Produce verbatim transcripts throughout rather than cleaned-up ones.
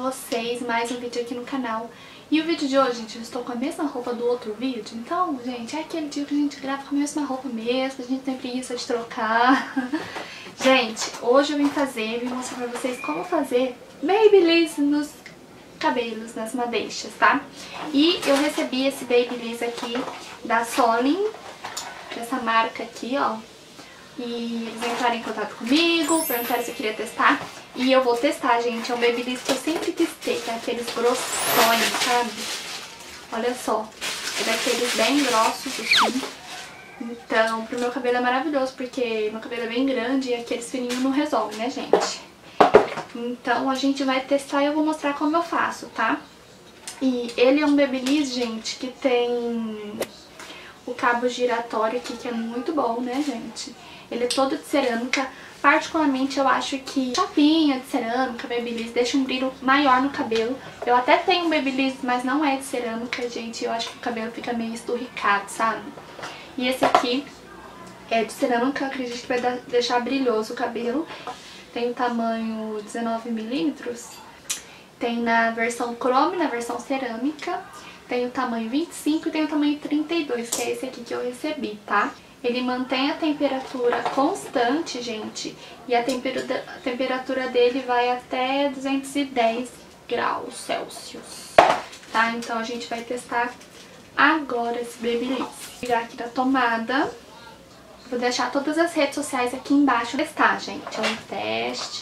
vocês mais um vídeo aqui no canal. E o vídeo de hoje, gente, eu estou com a mesma roupa do outro vídeo. Então, gente, é aquele dia que a gente grava com a mesma roupa mesmo, a gente tem preguiça de trocar. Gente, hoje eu vim fazer, vim mostrar pra vocês como fazer Babyliss nos cabelos, nas madeixas, tá? E eu recebi esse Babyliss aqui da Solin, dessa marca aqui, ó. E eles entraram em contato comigo, perguntaram se eu queria testar. E eu vou testar, gente. É um Babyliss que eu sempre quis ter, que é aqueles grossões, sabe? Olha só. É daqueles bem grossos, assim. Então, pro meu cabelo é maravilhoso, porque meu cabelo é bem grande e aqueles fininhos não resolve, né, gente? Então, a gente vai testar e eu vou mostrar como eu faço, tá? E ele é um Babyliss, gente, que tem o cabo giratório aqui, que é muito bom, né, gente? Ele é todo de cerâmica. Particularmente eu acho que chapinha de cerâmica, Babyliss, deixa um brilho maior no cabelo. Eu até tenho um Babyliss, mas não é de cerâmica, gente. Eu acho que o cabelo fica meio esturricado, sabe? E esse aqui é de cerâmica, eu acredito que vai dar, deixar brilhoso o cabelo. Tem o tamanho dezenove milímetros. Tem na versão chrome, na versão cerâmica. Tem o tamanho vinte e cinco e tem o tamanho trinta e dois, que é esse aqui que eu recebi, tá? Ele mantém a temperatura constante, gente, e a temperatura, a temperatura dele vai até duzentos e dez graus Celsius, tá? Então a gente vai testar agora esse Babyliss. Vou ligar aqui da tomada. Vou deixar todas as redes sociais aqui embaixo pra testar, gente. É um teste.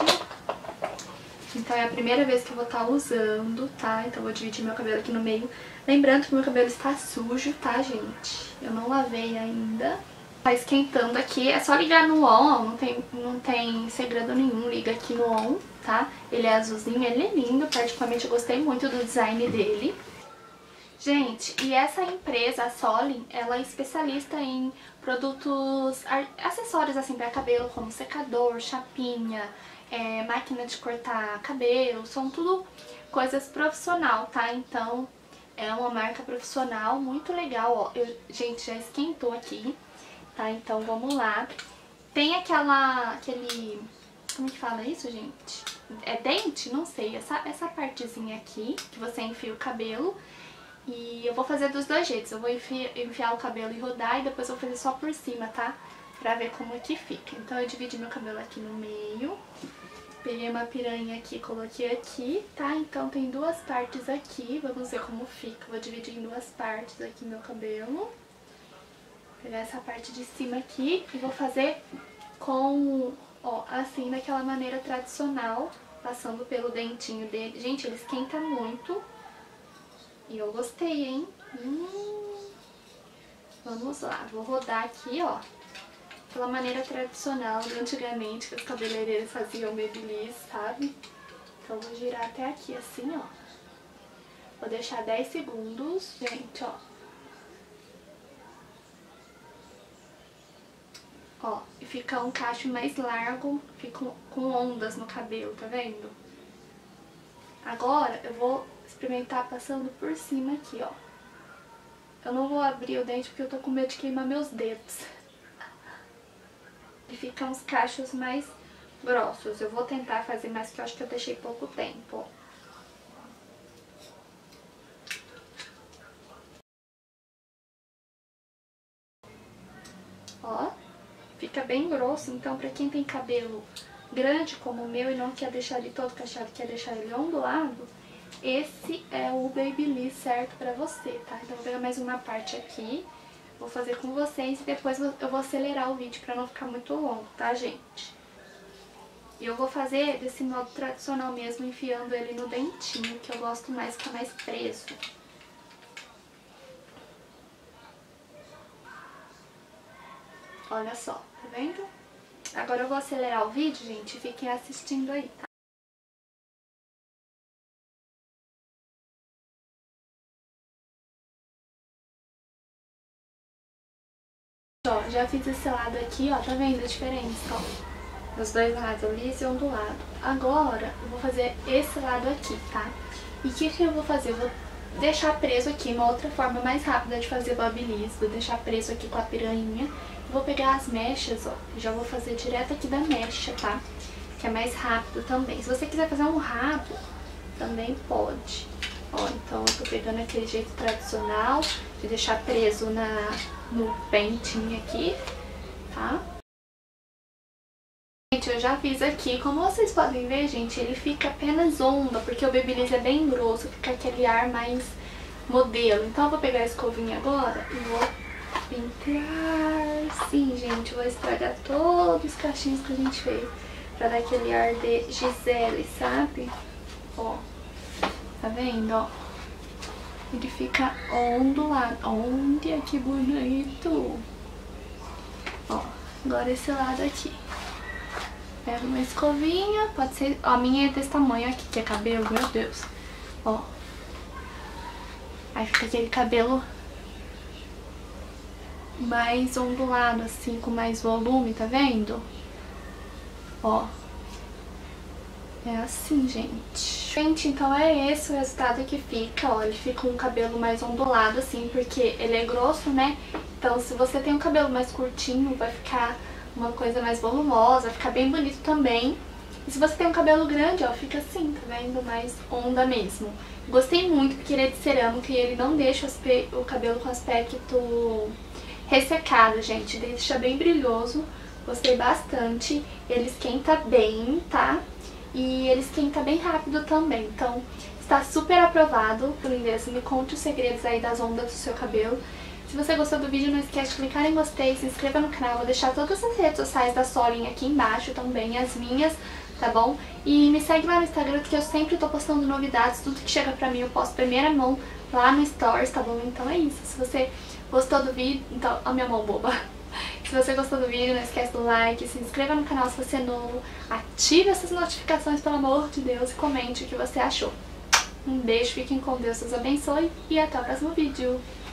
Então é a primeira vez que eu vou estar usando, tá? Então eu vou dividir meu cabelo aqui no meio. Lembrando que meu cabelo está sujo, tá, gente? Eu não lavei ainda. Tá esquentando aqui, é só ligar no on, não tem, não tem segredo nenhum, liga aqui no on, tá? Ele é azulzinho, ele é lindo, particularmente eu gostei muito do design dele. Gente, e essa empresa, a Solin, ela é especialista em produtos, acessórios assim pra cabelo, como secador, chapinha, é, máquina de cortar cabelo, são tudo coisas profissional, tá? Então é uma marca profissional muito legal, ó. Eu, gente, já esquentou aqui. Tá, então vamos lá. Tem aquela, aquele, como que fala isso, gente? É dente? Não sei, essa, essa partezinha aqui, que você enfia o cabelo. E eu vou fazer dos dois jeitos, eu vou enfiar, enfiar o cabelo e rodar e depois eu vou fazer só por cima, tá? Pra ver como é que fica. Então eu dividi meu cabelo aqui no meio. Peguei uma piranha aqui, coloquei aqui, tá? Então tem duas partes aqui, vamos ver como fica. Vou dividir em duas partes aqui meu cabelo. Pegar essa parte de cima aqui e vou fazer com, ó, assim, daquela maneira tradicional, passando pelo dentinho dele. Gente, ele esquenta muito e eu gostei, hein? Hum. Vamos lá, vou rodar aqui, ó, pela maneira tradicional de antigamente, que os cabeleireiros faziam Babyliss, sabe? Então vou girar até aqui, assim, ó. Vou deixar dez segundos, gente, ó. Ó, e fica um cacho mais largo, fica com ondas no cabelo, tá vendo? Agora eu vou experimentar passando por cima aqui, ó. Eu não vou abrir o dente porque eu tô com medo de queimar meus dedos. E fica uns cachos mais grossos. Eu vou tentar fazer mais, que eu acho que eu deixei pouco tempo, ó. Ó. Fica bem grosso, então pra quem tem cabelo grande como o meu e não quer deixar ele todo cacheado, quer deixar ele ondulado, esse é o Babyliss certo pra você, tá? Então eu vou pegar mais uma parte aqui, vou fazer com vocês e depois eu vou acelerar o vídeo pra não ficar muito longo, tá, gente? E eu vou fazer desse modo tradicional mesmo, enfiando ele no dentinho, que eu gosto mais, fica mais preso. Olha só, tá vendo? Agora eu vou acelerar o vídeo, gente, e fiquem assistindo aí, tá? Ó, já fiz esse lado aqui, ó, tá vendo a diferença, ó? Dos dois lados, o liso e ondulado. Agora eu vou fazer esse lado aqui, tá? E o que que eu vou fazer? Eu vou deixar preso aqui, uma outra forma mais rápida de fazer Babyliss. Vou deixar preso aqui com a piranha. Vou pegar as mechas, ó, já vou fazer direto aqui da mecha, tá? Que é mais rápido também. Se você quiser fazer um rabo, também pode. Ó, então eu tô pegando aquele jeito tradicional de deixar preso na, no pentinho aqui, tá? Gente, eu já fiz aqui. Como vocês podem ver, gente, ele fica apenas onda, porque o Babyliss é bem grosso, fica aquele ar mais modelo. Então eu vou pegar a escovinha agora e vou pentear. Sim, gente, eu vou estragar todos os cachinhos que a gente fez, pra dar aquele ar de Gisele, sabe? Ó, tá vendo, ó? Ele fica ondulado. Olha que bonito! Ó, agora esse lado aqui. Pega uma escovinha, pode ser... Ó, a minha é desse tamanho aqui, que é cabelo, meu Deus. Ó. Aí fica aquele cabelo mais ondulado, assim, com mais volume, tá vendo? Ó. É assim, gente. Gente, então é esse o resultado que fica, ó. Ele fica com um cabelo mais ondulado, assim, porque ele é grosso, né? Então, se você tem um cabelo mais curtinho, vai ficar uma coisa mais volumosa, vai ficar bem bonito também. E se você tem um cabelo grande, ó, fica assim, tá vendo? Mais onda mesmo. Gostei muito, porque ele é de cerâmica e ele não deixa o cabelo com aspecto ressecado, gente. Deixa bem brilhoso. Gostei bastante. Ele esquenta bem, tá? E ele esquenta bem rápido também. Então, está super aprovado. Por endereço, me conte os segredos aí das ondas do seu cabelo. Se você gostou do vídeo, não esquece de clicar em gostei, se inscreva no canal. Vou deixar todas as redes sociais da Solinha aqui embaixo também, as minhas, tá bom? E me segue lá no Instagram, que eu sempre tô postando novidades. Tudo que chega pra mim eu posto primeira mão lá no Stories, tá bom? Então é isso. Se você gostou do vídeo... Então, a minha mão boba. Se você gostou do vídeo, não esquece do like, se inscreva no canal se você é novo, ative essas notificações, pelo amor de Deus, e comente o que você achou. Um beijo, fiquem com Deus, Deus abençoe e até o próximo vídeo.